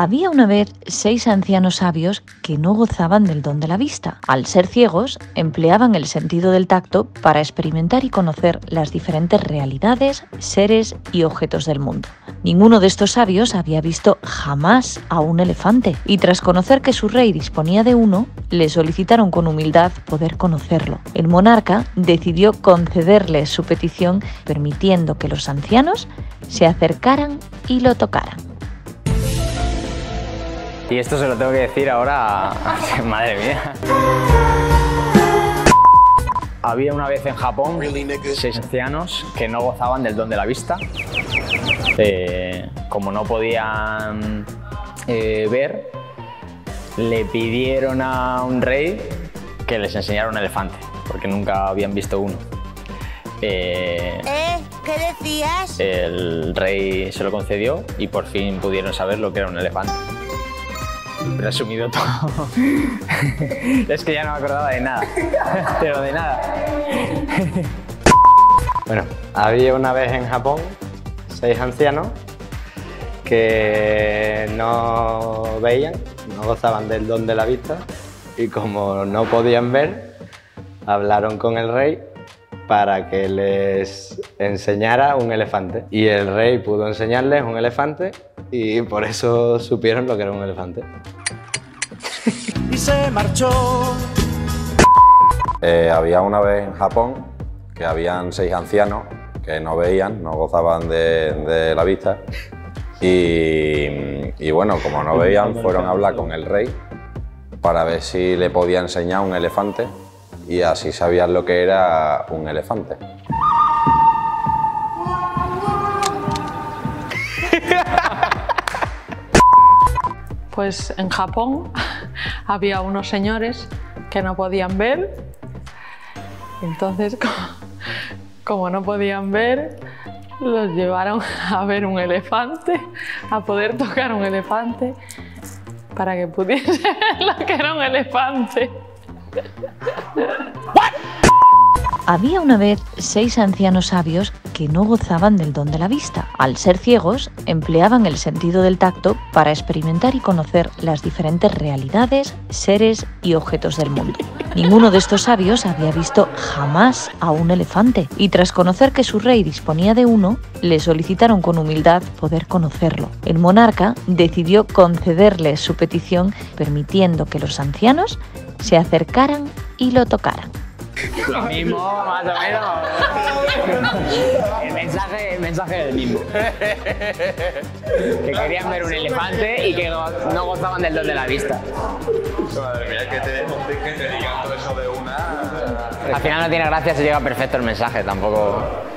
Había una vez 6 ancianos sabios que no gozaban del don de la vista. Al ser ciegos, empleaban el sentido del tacto para experimentar y conocer las diferentes realidades, seres y objetos del mundo. Ninguno de estos sabios había visto jamás a un elefante, y tras conocer que su rey disponía de uno, le solicitaron con humildad poder conocerlo. El monarca decidió concederle su petición, permitiendo que los ancianos se acercaran y lo tocaran. Y esto se lo tengo que decir ahora a... Madre mía. Había una vez en Japón 6 ancianos que no gozaban del don de la vista. Como no podían ver, le pidieron a un rey que les enseñara un elefante, porque nunca habían visto uno. ¿Qué decías? El rey se lo concedió y por fin pudieron saber lo que era un elefante. Resumido todo. Es que ya no me acordaba de nada, pero de nada. Bueno, había una vez en Japón 6 ancianos que no veían, no gozaban del don de la vista, y como no podían ver, hablaron con el rey para que les enseñara un elefante. Y el rey pudo enseñarles un elefante y por eso supieron lo que era un elefante. Y se marchó. Había una vez en Japón que habían 6 ancianos que no veían, no gozaban de la vista, y bueno, como no veían, fueron a hablar con el rey para ver si le podía enseñar un elefante, y así sabían lo que era un elefante. Pues en Japón había unos señores que no podían ver, entonces como no podían ver, los llevaron a ver un elefante, a poder tocar un elefante, para que pudiese ver lo que era un elefante. Había una vez 6 ancianos sabios que no gozaban del don de la vista. Al ser ciegos, empleaban el sentido del tacto para experimentar y conocer las diferentes realidades, seres y objetos del mundo. Ninguno de estos sabios había visto jamás a un elefante, y tras conocer que su rey disponía de uno, le solicitaron con humildad poder conocerlo. El monarca decidió concederle su petición, permitiendo que los ancianos se acercaran y lo tocaran. Lo mismo, más o menos. El mensaje es el mismo. Que querían ver un elefante y que no gozaban del don de la vista. Madre mía, que te digan todo eso de una... Al final no tiene gracia si llega perfecto el mensaje, tampoco...